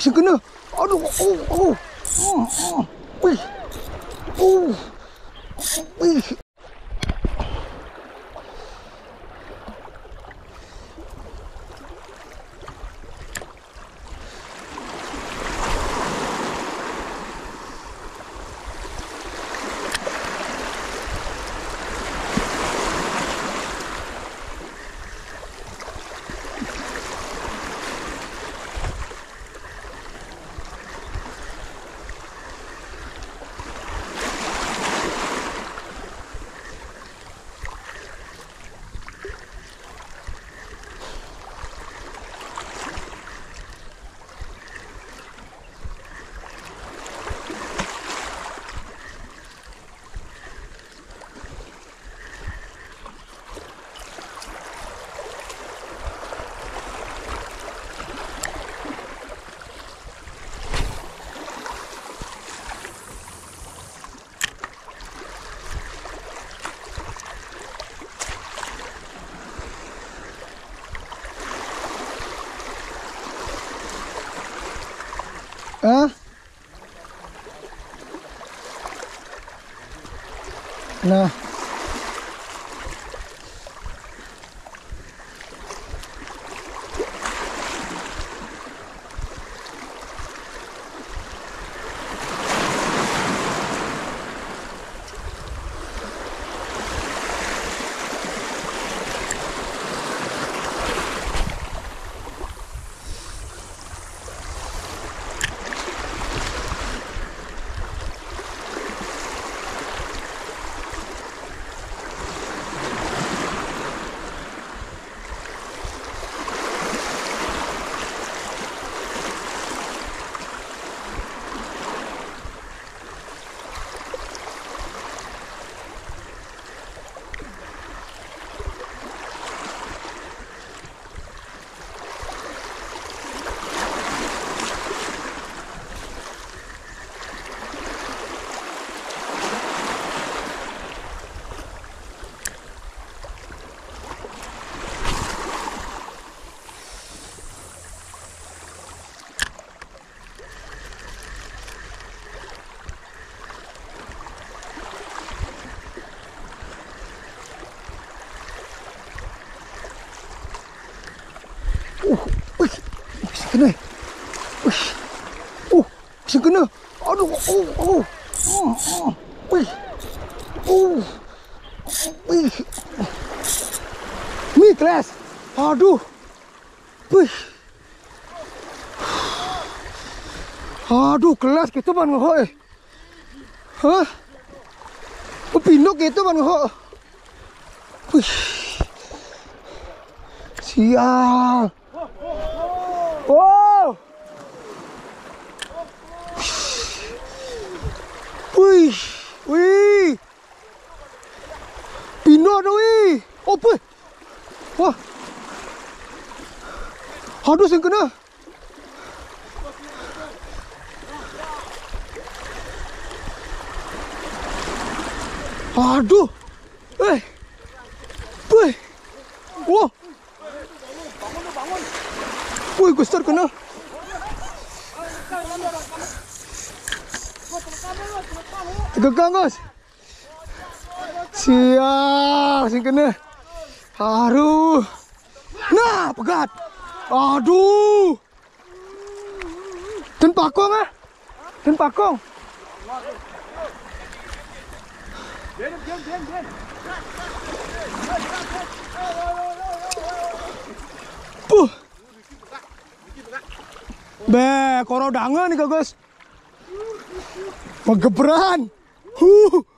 Sing kena. Aduh. Wih. Wih. Nah. Kena. Sing kena. Aduh. Wih. Wih. Mi kelas. Aduh. Wih. Aduh, kelas kita ban ngehok. Hah? Pindok kita ban ngehok. Wih. Sial. Wow. Wih. Pino dah wih. Apa? Wah. Aduh, sing kena. Aduh. Wih. Wah. Wih, besar kena. Tegang, Gus. Sial, sing kena. Aduh. Nah, pegat. Aduh. Den pakong ah. Den pakong. Be, korodangan nih, Gus. Pegebran.